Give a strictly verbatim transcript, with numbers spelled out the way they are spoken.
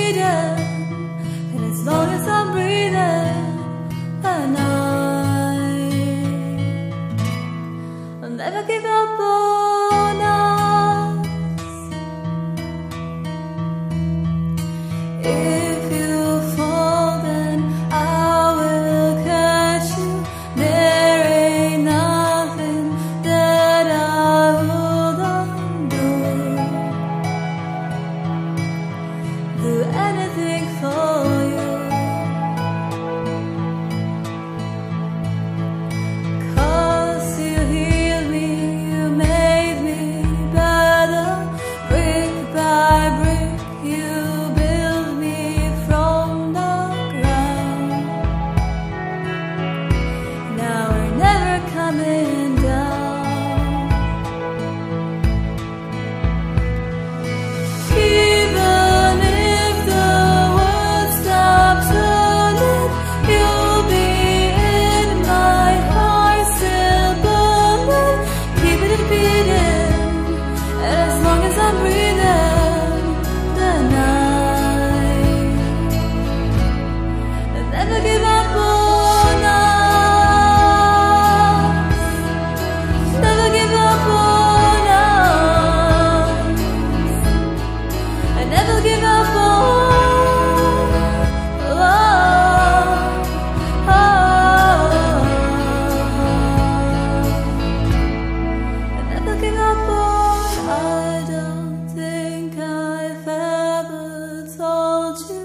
beaten, and as long as I'm breathing, and I, I'll never give up on us. If you fall, then I will catch you. There ain't nothing that I wouldn't do. Do anything for you. 'Cause you healed me, you made me better. Brick by brick, you built me from the ground. Now we're never coming down. Even if the world stops turning, you'll be in my heart, still burning. Keeping it beating, and as long as I'm breathing, the night, I'll never give up on us. Never give up on us. I never give up on us. I never give up on. I don't think I've ever told you